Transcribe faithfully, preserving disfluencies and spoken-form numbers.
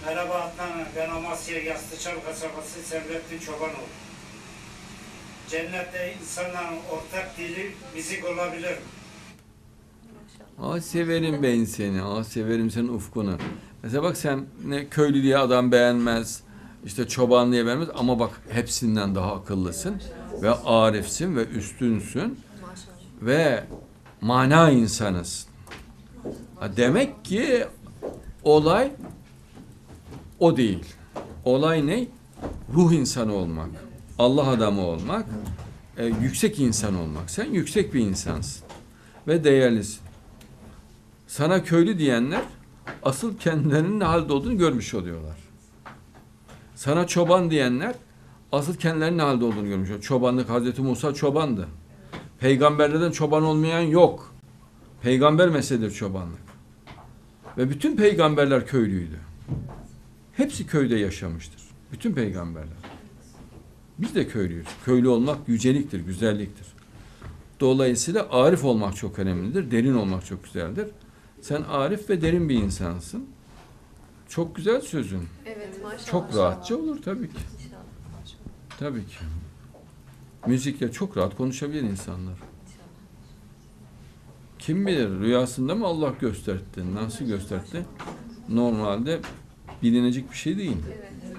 Merhaba Adnan, ben Amasya Yastıçal kasabası Servettin Çobanoğlu. Cennette insanların ortak dili müzik olabilir mi? Aa, severim ben seni. Aa, severim senin ufkunu. Mesela bak sen ne köylü diye adam beğenmez. İşte çoban diye beğenmez. Ama bak hepsinden daha akıllısın. Ve arifsin ve üstünsün. Ve mana insanısın. Ha, demek ki olay o değil. Olay ne? Ruh insanı olmak. Allah adamı olmak. E, yüksek insan olmak. Sen yüksek bir insansın. Ve değerlisin. Sana köylü diyenler asıl kendilerinin ne halde olduğunu görmüş oluyorlar. Sana çoban diyenler asıl kendilerinin ne halde olduğunu görmüş oluyorlar. Çobanlık, Hazreti Musa çobandı. Peygamberlerden çoban olmayan yok. Peygamber mesleğidir çobanlık. Ve bütün peygamberler köylüydü. Hepsi köyde yaşamıştır. Bütün peygamberler. Biz de köylüyüz. Köylü olmak yüceliktir, güzelliktir. Dolayısıyla arif olmak çok önemlidir. Derin olmak çok güzeldir. Sen arif ve derin bir insansın. Çok güzel sözün. Evet, maşallah. Çok rahatça olur tabii ki. Tabii ki. Müzikle çok rahat konuşabilir insanlar. Kim bilir rüyasında mı Allah gösterdi? Nasıl gösterdi? Normalde bilinecek bir şey değil. Evet.